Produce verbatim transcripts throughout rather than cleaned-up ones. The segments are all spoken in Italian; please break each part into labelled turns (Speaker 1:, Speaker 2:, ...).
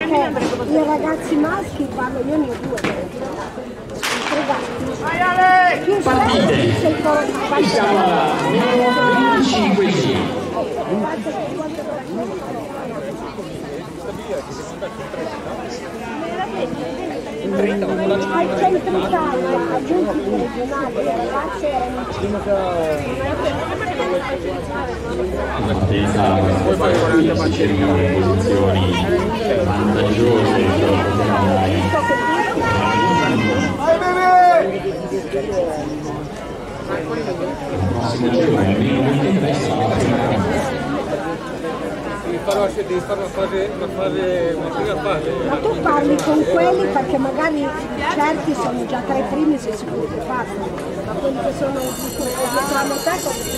Speaker 1: perché i ragazzi maschi vanno, io ne ho due,
Speaker 2: partite, siamo alla venticinque G.
Speaker 1: Al centro Italia, aggiunti regionali, le ragazze erano
Speaker 2: Poi si cercano le posizioni vantaggiose. Il prossimo giro è il ventitré sarà la prima.
Speaker 3: Devi fare una, devi fare una fase, una fase, una prima fase.
Speaker 1: Ma tu parli con quelli perché magari certi sono già tra i primi, sei sicuro che fanno, ma quelli che sono dietro a te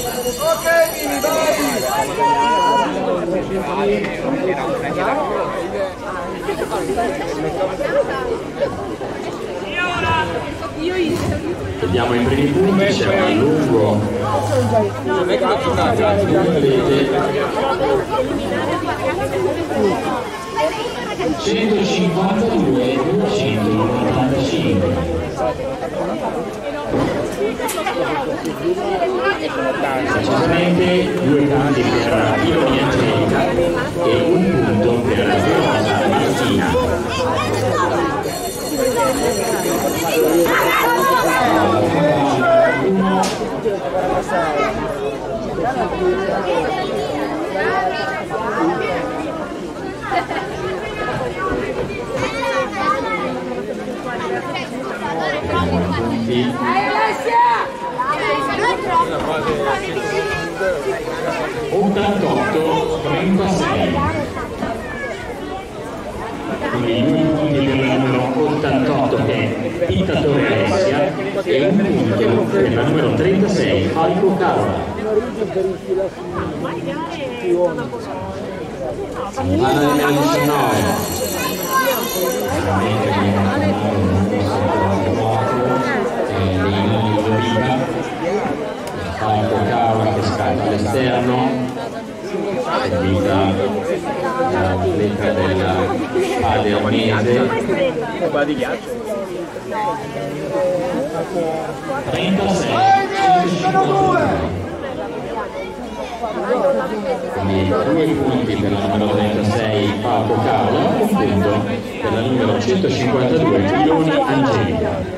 Speaker 2: Vediamo i primi punti, c'è un lungo centocinquantadue duecentonovantacinque. Precisamente due punti per Iloni Angelica e un punto per Rosa Martina. ottantotto trentasei, quindi due punti per la numero ottantotto che è Pittatore Alessia e un punto per la numero trentasei Falco Carola. Anna del diciannove, Falco Carola che scatta all'esterno, seguita l'atleta della Padernese. trentasei centocinquantadue. Quindi due punti per la numero trentasei Falco Carola, un punto per la numero centocinquantadue Iloni Angelica.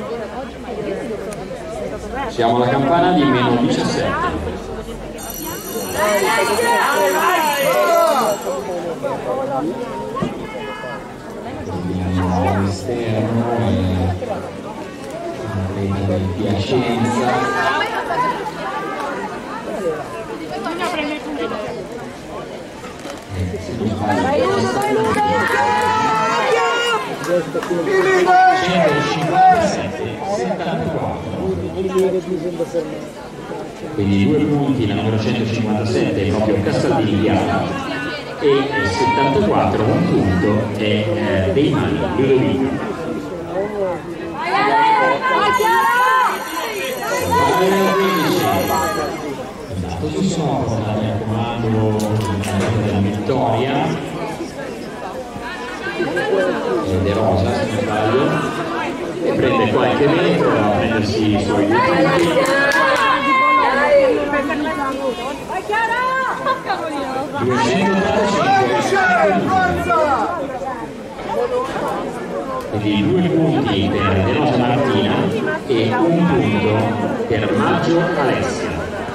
Speaker 2: Siamo alla campana di meno diciassette. Vediamo all'esterno l'atleta del Piacenza. centocinquantasette settantaquattro. Quindi due punti la numero centocinquantasette è proprio Castaldini Chiara e il settantaquattro un punto è eh, dei Mani Ludovico. Intanto si sono portati a comando della vittoria De Rosa, se non sbaglio, e prende qualche metro a prendersi i suoi due punti. Quindi due punti per De Rosa Martina e un punto per Maggio Alessia.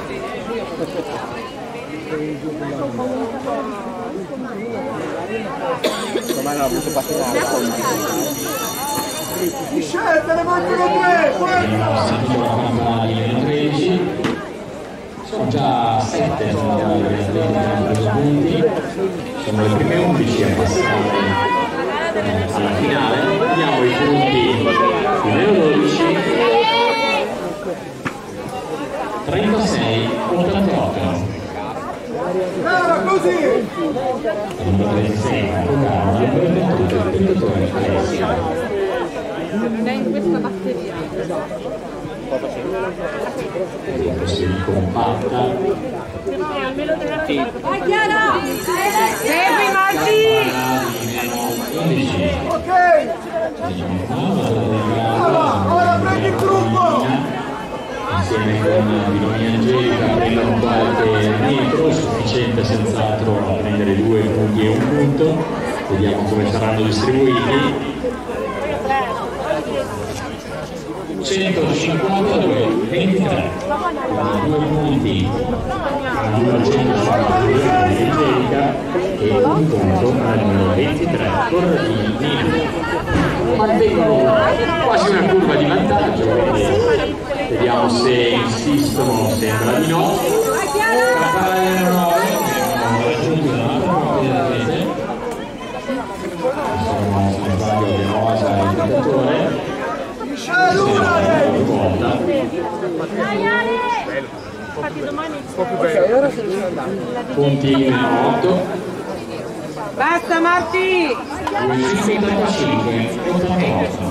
Speaker 3: Domani l'ho avuto patinato.
Speaker 4: Scelte, ne mancano tre!
Speaker 2: Sono già sette gli atleti che hanno preso punti, sono le prime undici a passare alla finale. Vediamo i punti di meno dodici, trentasei ottantotto.
Speaker 4: Così!
Speaker 2: Il numero trentasei Cocaro, il numero ventotto il Pittatore Alessia.
Speaker 5: In questa batteria.
Speaker 2: si ricompatta.
Speaker 5: Vai Chiara! Segui Marti!
Speaker 4: Ok! Ora prendi il gruppo!
Speaker 2: Insieme con Bilonia Angelica prendono qualche metro, sufficiente senz'altro a prendere due punti e un punto. Vediamo come saranno distribuiti. centocinquantadue ventitré, due punti al numero centocinquantadue Angelica e un punto al numero ventitré Corradini Nina. Mantengono quasi una curva di vantaggio, quindi vediamo se insistono, sembra di no. Raffaele hanno raggiunto un'altra parte della rete. Sono Fabio De Rosa e il giocatore. Punti meno otto.
Speaker 5: Basta Marti!
Speaker 2: duecentosettantacinque ottantotto.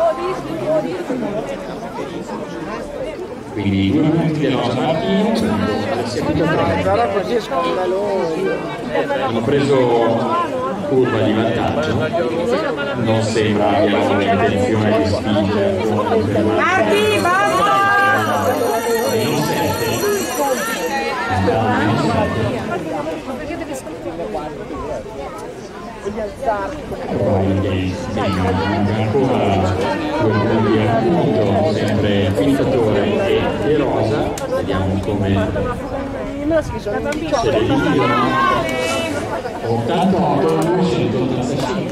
Speaker 2: Quindi due punti del Rosa Martino, hanno preso curva di vantaggio, non sembra abbiano intenzione di spingere.
Speaker 5: Marti, basta!
Speaker 2: Meno sette. Meno sette. Ancora due punti al punto, sempre Pintatore e De Rosa. Vediamo come se le litigano. ottantotto duecentottantacinque.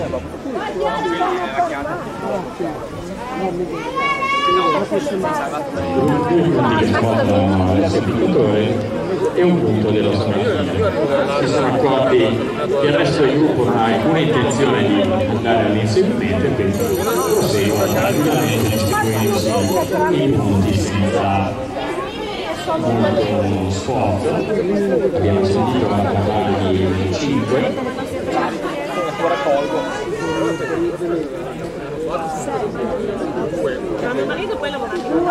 Speaker 2: Due punti che spostano Alessio Pintatore e un punto dello Smartino. Si sono accorti che il resto del gruppo non ha alcuna intenzione di andare all'inseguimento e quindi proseguono tranquillamente distribuendosi i punti senza molto sforzo. Abbiamo sentito parlare di cinque.
Speaker 5: Mio marito poi lavora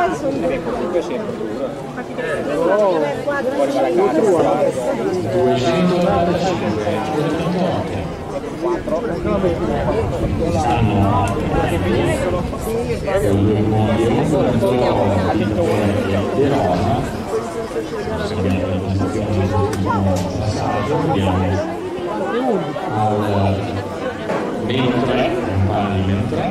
Speaker 2: duecentonovantacinque stanno con due punti e un punto di Roma. Sappiamo la posizione dell'ultimo passaggio, abbiamo al meno tre, un palo di meno tre.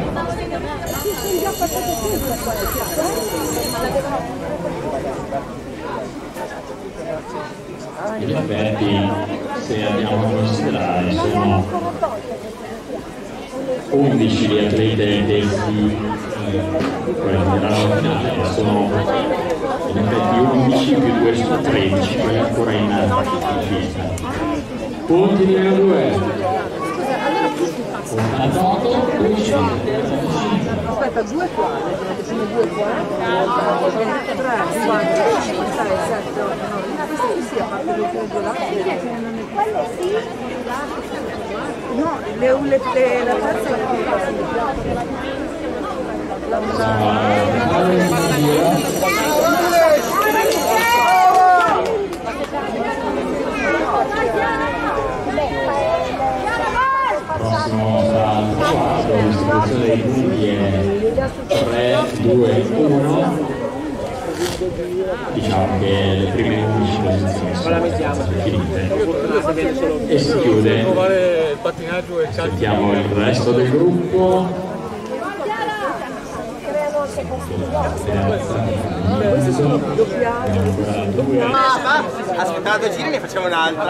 Speaker 2: In effetti, se andiamo a considerare, sono undici gli atlete testi eh, nella finale, sono in effetti undici più due su tredici, quelli ancora in pista. Punti di meno due. ottantotto duecentotrentacinque.
Speaker 5: Aspetta, due qua, sono due qua, tre, quattro, cinque, sei, sette, otto, nove, questi sì, a parte le tre due là. No, le, le, le, la terza è la
Speaker 2: Prossimo sarà il quarto, la distribuzione dei punti è tre, due, uno. Diciamo che le prime undici posizioni sono finite e si chiude. Sentiamo il resto del gruppo.
Speaker 6: Aspetta due giri, ne facciamo un'altra.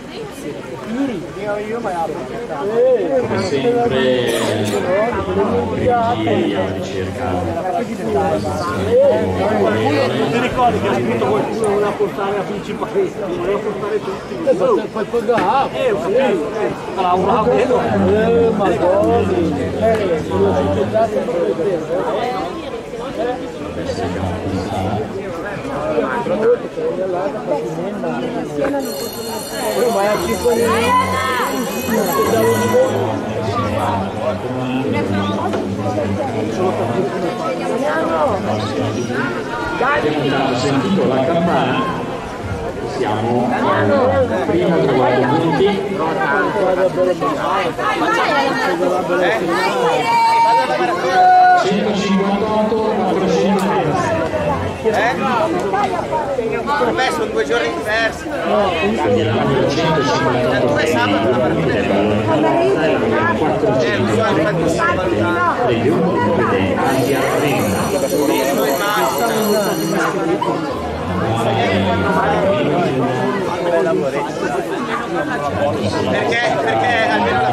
Speaker 2: come sempre privilegiati alla ricerca.
Speaker 6: Ti ricordi che ha scritto qualcuno voleva portare a principale, voleva portare tutti. Poi pagava. Eh, ho capito. Allora, un ravello. Eh, ma
Speaker 2: Abbiamo sentito la campana, siamo al primo trovato punti. centocinquantotto quattrocentotrentasei.
Speaker 3: Eh? Per me sono due giorni diversi.
Speaker 2: Quindi la numero centocinquantotto
Speaker 3: Due sabato la partita è
Speaker 2: quattrocentoventisette prende un punto ed è Asia trenta.
Speaker 3: Perché? Perché almeno la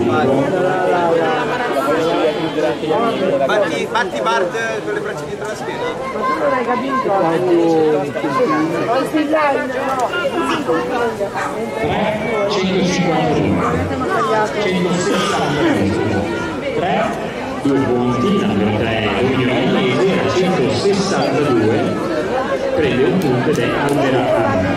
Speaker 3: Batti, batti Bart con le braccia dietro la schiena.
Speaker 5: Ma tu non hai capito?
Speaker 2: centocinquantuno centosessantuno tre due punti, numero tre Unione Inglese, centosessantadue prende un punto ed è Albera Anna.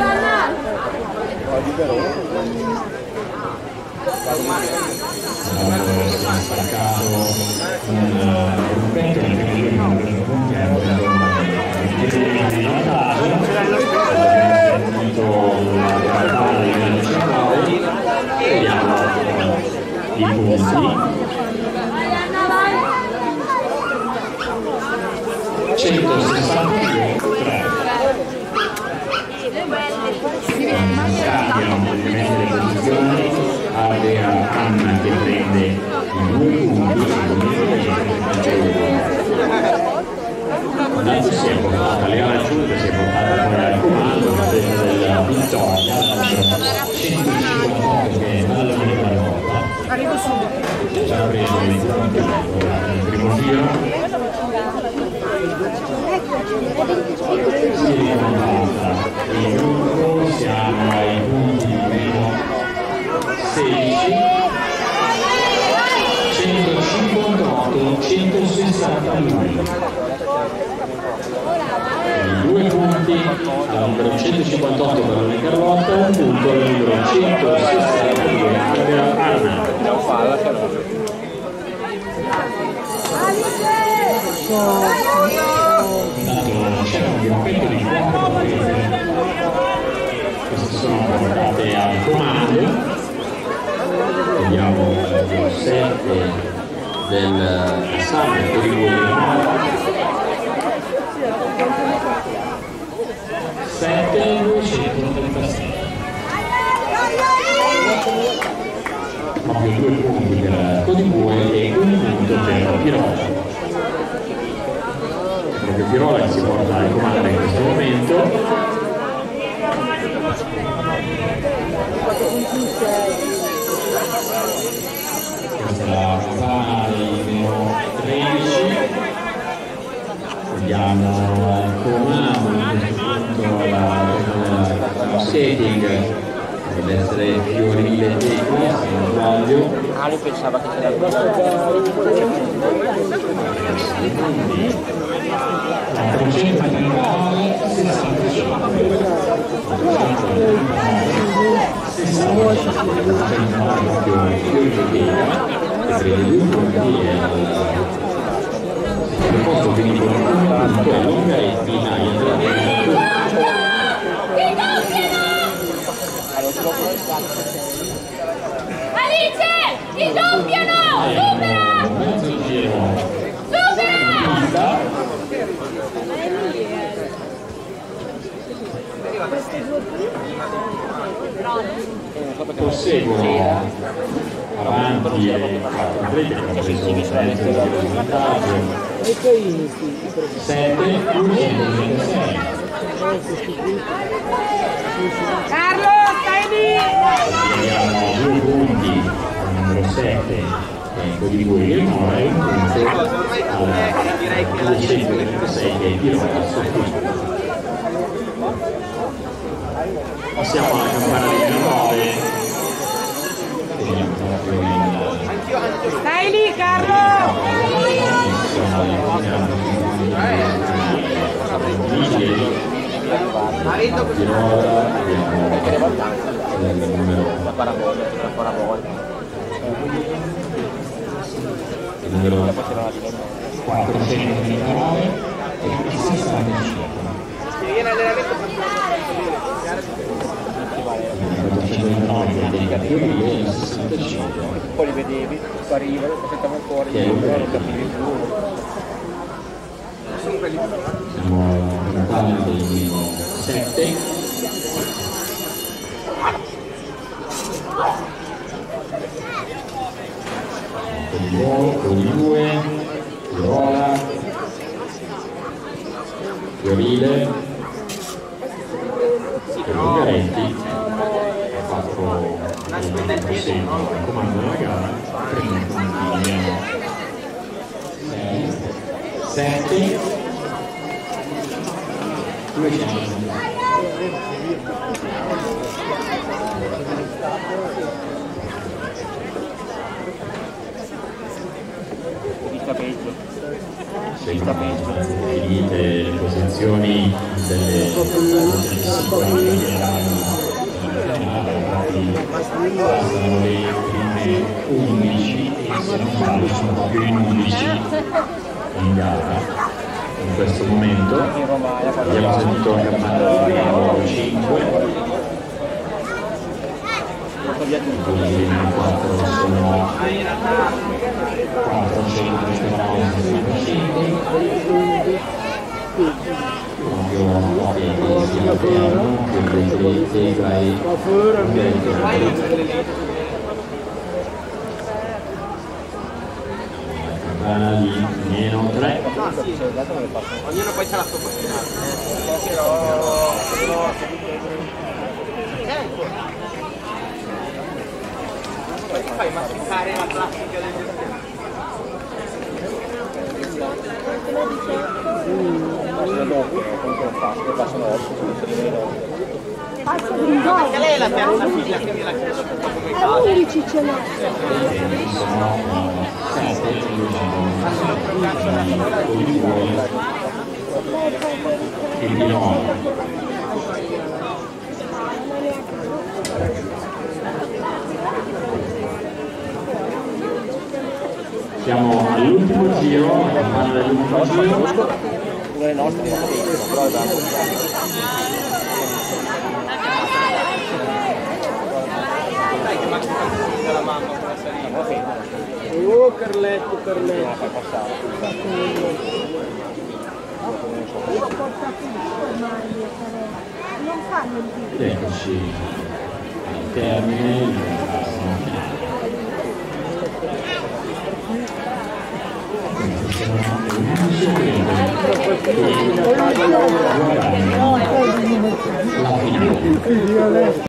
Speaker 2: Allora, si è staccato un gruppetto che prima di un punti hanno preso un di Natale, appunto la realtà dei grandi centrali, vediamo i punti. centosessantadue tre. Cambiano praticamente le posizioni. Albera Anna che prende i due punti, intanto si è portata le raggiunte, si è portata fuori al comando della vittoria, centocinquantotto che è alla prima volta.
Speaker 5: Arrivo subito.
Speaker 2: Già preso i punti nel primo giro. Si ricompata il gruppo, siamo ai punti di meno sedici, centocinquantotto centosessantadue. Due punti al numero centocinquantotto Barone Carlotta, un punto al numero centosessantadue Albera Anna. Intanto c'è un gruppetto di quattro prese che si sono portate al comando. Vediamo il sette del Sabato di Guglielmo. sette duecentotrentasei. Proprio due punti per Codibue e un punto per Pirola. Proprio Pirola che si porta al comando in questo momento. Questa è la campana dei meno tredici. Vediamo al comando in questo punto la setting deve essere Fiorile Tecni, se non sbaglio.
Speaker 6: Ali pensava che c'era
Speaker 2: quattrocentonovantanove sessantacinque sessantacinque che prende due punti e al posto quindi con un punto a Longaretti Naia
Speaker 7: Alice! Ti doppiano! Supera! Supera!
Speaker 2: proseguono avanti e quattro atleti che hanno preso un senso di vantaggio. sette duecentoventisei.
Speaker 5: Carlo, stai lì!
Speaker 2: di due e nove, un punto al duecentotrentasei che è il pilota sostituto. Passiamo alla campanellina nove.
Speaker 5: Stai lì, Carlo!
Speaker 2: Marito così la parabola, la parabola. Il numero quattrocentonovantanove e il sessantacinque. Viene allenamento quattrocentonovantanove dei categorie e il sessantacinque. Poi li vedevi, parivano, aspettavano fuori, non capivi più. Siamo lontani del numero sette. Con i due, Viola, Fiorile, e Lugaretti ha fatto il comando della gara, tre punti, sette, duecento. Scelta peggio, finite le posizioni delle singole passano le prime undici e se non sbaglio sono più in undici in gara in questo momento. Abbiamo sentito la campana numero cinque. Quindi quattro sono quattrocentonovantanove proprio che si alterano, che Tega e la campana di meno tre.
Speaker 3: Ognuno poi c'ha la sua poi ti fai masticare la plastica del gestione.
Speaker 1: Anche
Speaker 3: lei è la terza figlia, quindi la chiedo come casa.
Speaker 1: A undici ce n'è.
Speaker 2: Il nove. Siamo all'ultimo giro, la campana dell'ultimo giro.
Speaker 3: Le nostre però è tanto. Dai che manca la mamma per salire.
Speaker 6: Oh Carletto, Carletto.
Speaker 3: La fai passare.
Speaker 1: Io porto tutto ormai, non fanno il video.
Speaker 2: Ed eccoci al termine. Buona